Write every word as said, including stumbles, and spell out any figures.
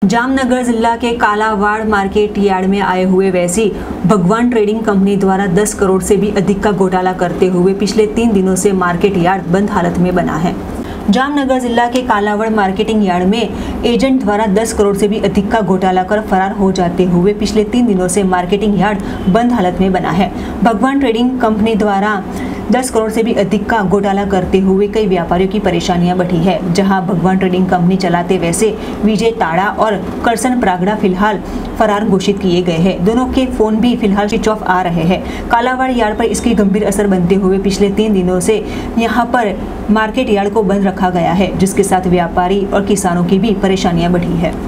जामनगर जिला के Kalawad market yard में आए हुए वैसी भगवान ट्रेडिंग कंपनी द्वारा दस करोड़ से भी अधिक का घोटाला करते हुए पिछले तीन दिनों से मार्केट यार्ड बंद हालत में बना है। जामनगर जिला के कालावाड़ मार्केटिंग यार्ड में एजेंट द्वारा दस करोड़ से भी अधिक का घोटाला कर फरार हो जाते हुए पिछले तीन दिनों से मार्केटिंग यार्ड बंद हालत में बना है। भगवान ट्रेडिंग कंपनी द्वारा दस करोड़ से भी अधिक का घोटाला करते हुए कई व्यापारियों की परेशानियां बढ़ी है। जहां भगवान ट्रेडिंग कंपनी चलाते वैसे विजय ताड़ा और करसन प्रागड़ा फिलहाल फरार घोषित किए गए हैं। दोनों के फोन भी फिलहाल स्विच ऑफ आ रहे हैं। कालावाड़ यार्ड पर इसके गंभीर असर बनते हुए पिछले तीन दिनों से यहां पर मार्केट यार्ड को बंद रखा गया है, जिसके साथ व्यापारी और किसानों की भी परेशानियां बढ़ी है।